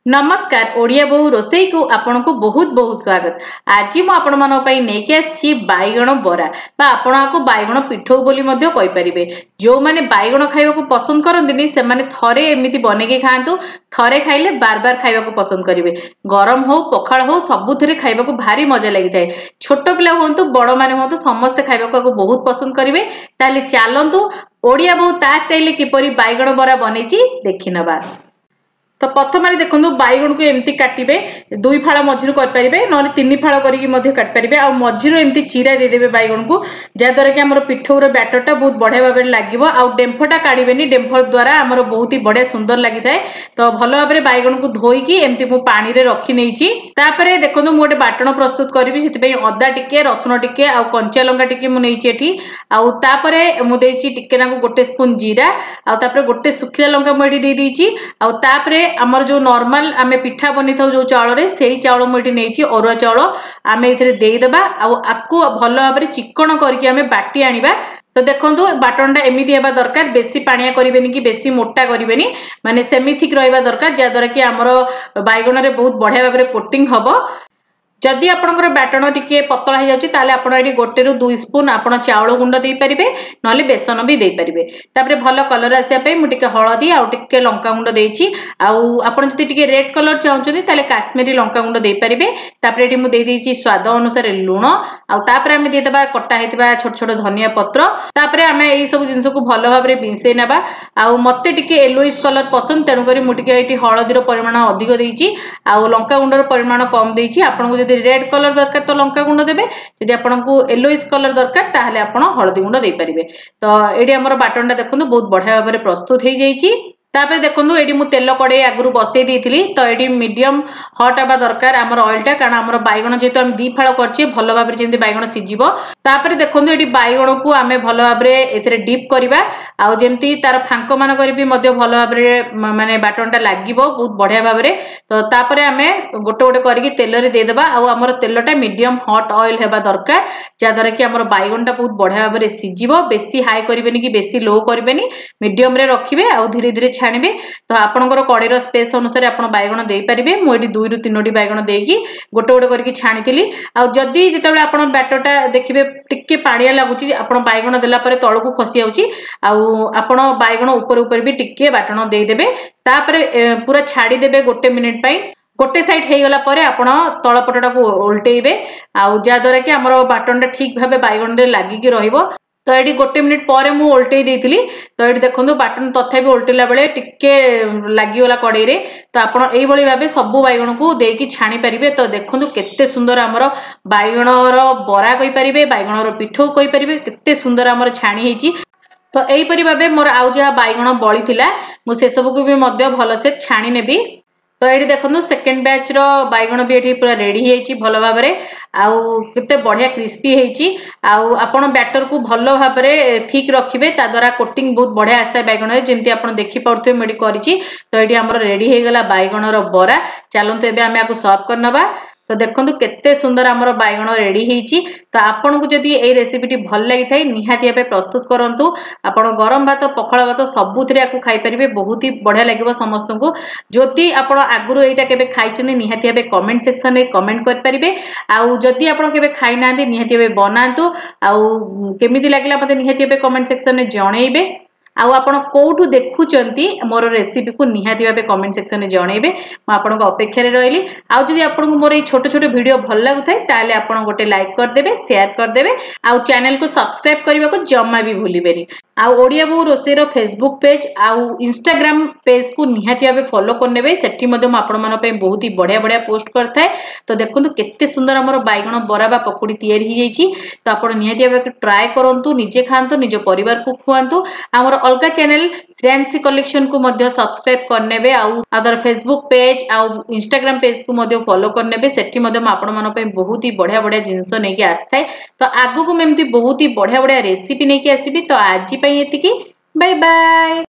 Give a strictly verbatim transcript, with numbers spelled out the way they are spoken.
नमस्कार ओडिया बहु रोसई को आपण को बहुत बहुत स्वागत। आज मु आपण मन पई नेकी आछि बाइगण बरा बा आपण को बाइगण पिठौ बोली मध्य कहि परिबे। जो माने बाइगण खाइबा को पसंद करंदिनी से माने थरे एमिति बने के खांतु, थरे खाइले बार बार खाइबा को पसंद करिवे। गरम हो पखाल हो सबुथिरे खाइबा को भारी मजा लागि थाए। छोट पिला होंतु बड़ माने होंतु समस्त खाइबा को बहुत पसंद करिवे। ताले चालंतु ओडिया बहु ता स्टाइल किपरि बाइगण बरा बनेची देखि नबा। तो प्रथम देखो बैगण को एमती काटे दुई फाड़ मझिर करेंगे ना तीन फाड़ करके आ मझिर एमती चिरा देदेवे बैगण को जहाद्वारा कि आम पिठौर बैटरटा बहुत बढ़िया भाव में लगे आ डेम्फटा काढ़े डेम्फ द्वारा आम बहुत ही बढ़िया सुंदर लगी था। तो भल भाव में बैगण को धोईकी एमती मु पानी रे रखी नहीं देखो मुझे गोटे बाटण प्रस्तुत करी से अदा टिके रसुण टिके आ कंचा लंका टिके मुझे आउे मुझे टिके गोटे स्पून जीरा आउे गोटे सुखिला लंका मुझे आउे आमर जो नॉर्मल आमे पिठा बनी था जो चाउल रे सेही चाउल मुझे नहीं अरुआ चाउल आमे इथरे देदेबा आपको भल भाव में चिकन करके आमे बाटी आनिबा। तो देखो बाटनटा एमती हेबा दरकार बेसी पानिया करेनि कि बेसी मोटा करेनि माने सेमी थिक रहिबा दरकार जहाद्वारा कि आमर बैगण रे बहुत बढ़िया भाव में कोटिंग हबो। जदि आपनकर बैटण टिके पतला हो जाउची ताले आपण एडी गोटे रु दुई स्पून आपण चाउल गुंड दे परिबे नले बेसन भी दे परिबे। तापरे भलो कलर आसिया पे मु टिके हळदी आ टिके लंका गुंड देइची आउ आपण जति टिके रेड कलर चाहउचनी ताले काश्मीरी लंका गुंड दे परिबे। तापरे एडी मु दे देइची स्वाद अनुसार लूण आउ तापरे आमे देतबा कटा हेतबा छोट छोट धनिया पत्र। तापरे आमे एई सब जिंस को भलो भाव रे बिंसे नेबा आउ मते टिके येलोइश कलर पसंद तेनु करी मु टिके एटी हळदी रो परिमाण अधिक देइची आउ लंका गुंड रो परिमाण कम देइची। आपण को रेड कलर दरकार तो लंका गुंड देबे जदि आपनको येलोइश कलर दरकार ताहले आपण हळदी गुंड दे परिबे। तो एडी हमर बाटनटा देखनु बहुत बढ़िया भाव में प्रस्तुत हो जाइची। तापर देखो ये मु तेल कड़े आगु बसई दी तो ये मीडियम हट आवा दरकार आमर ऑयलटा कारण आमर बैगण जेहेतु आम दी फाड़ करछे भल भाव में जमी बैगण सीझिबो। तापर देखो ये बैगण को आम भल भाव में डीप करवा आउ जमती तार फांक मान भी भल भाव में माने बाटनटा लागिबो बहुत बढ़िया भाव में। तो तापर आम गोटे गोटे करके तेल रे देदेबा आउ आमर तेलटा मीडियम हट ऑयल हेबा दरकार जहाद्वारा कि आमर बैगणटा बहुत बढ़िया भाव में सीझिबो। बेसी हाई करेनि कि बेसी लो करेनि मीडियम रे रखिबे आउ धीरे धीरे छाणिबे। तो आपनकर कड़ीर स्पेस अनुसार आप बैगण दे पारिबे। मुझे दुई रु तीनोटी बैगण देकी गोटे गोटे करके छाणी आ जदि जितेबाला आपण बैटरटा देखिबे टिके पानिया लागुची आपण बैगण देला परे तळकु खसी आउची आउ आपण बैगण ऊपर ऊपर भी टिके बाटण दे देबे। तापर पूरा छाड़ी देबे गोटे मिनिट पई गोटे साइड हो गला परे आपण तळ पटटा को उल्टेइबे आउ जहाद्वारा कि आमर बाटनटा ठीक भाबे बैगण रे लागिकी रहिबो। तो ये गोटे मिनिट पर मु उल्टे देती तो ये देखो बाटन तथा भी उल्टेला बेले टिके लगिगला कड़े रे। तो आप भाव सबू बैगण को देकी छाणी पारे। तो देखो केते सुंदर आमर बैगणर बरा कहि पारिबे बैगणर पिठौ कहि पारिबे केते सुंदर आमर छाणी हेची। तो एहीपरि भाबे मोर आउ जहा बैगण बळी थिला मु से सब को भी मध्य भल से छाणी नेबी। तो ये देखो सेकेंड बैच रो बैगण भी ये पूरा रेडी है भल भाव में आउ केते बढ़िया क्रिस्पी है आउ आपण बैटर को भल भाव में ठीक रखिए ताद्वारा कोटिंग बहुत बढ़िया आसता है बैगण जमी आप देखी पारे मुझे करी। तो ये आमर रेडी हो गला बैगणर बरा चलते एवं आम आपको सर्व करनबा। तो देखो केते सुंदर आमर बैगण रेडी होईची। तो आपन को जदि ए रेसिपीटी भल लगी थाए निहाती भाबे प्रस्तुत करंतु आपण गरम भात पखाल भात सबुथिरे आकु खाई परिबे बहुत ही बढ़िया लागिबो समस्त को। जदि आपण आगुरु एटा केबे खाइचने निहाती भाबे कमेंट सेक्शन रे कमेंट कर परिबे आउ जदि आपण केबे खाइ नांती निहाती भाबे बनांतु आउ केमिति लागला मते निहाती भाबे कमेंट सेक्शन रे जणैबे। आउ आपण कोठु देखुचंती मोर रेसिपी को निहाती भाबे कमेंट सेक्शन में जणैबे। म आपण को अपेक्षा रे रहिली। आउ जदि आपण को मोर ए छोट छोट वीडियो भल लागु थाए ताले आपण गोटे लाइक कर देबे शेयर कर देबे आउ चैनल को सब्सक्राइब करबा को जम्मा भी भूलिबेनी। आउ ओडिया बहु रोसई रो फेसबुक पेज आउ इंस्टाग्राम पेज को निहाती भाबे फॉलो कर नेबे सेठी मध्ये म आपण मन पे बहुत ही बढ़िया बढ़िया पोस्ट करथाय। तो देखंतु केते सुंदर हमर बैगण बरा बा पकोड़ी तयारी ही जाईची। तो आपण निहाती भाबे ट्राई करंतु निजे खांतु निज परिवार को खुआंतु। हमर अलगा चैनल श्रेयांशी कलेक्शन को मध्य सब्सक्राइब करनेबे आउ अदर फेसबुक पेज आउ इंस्टाग्राम पेज को मध्य फॉलो करनेबे सेठी मध्य म आपण मन पे बहुत ही बढ़िया बढ़िया जिंस नेकी आस्ताय। तो आगु को एमती बहुत ही बढ़िया बढ़िया रेसिपी नेकी आसीबी। तो आज पई एतिकी बाय बाय।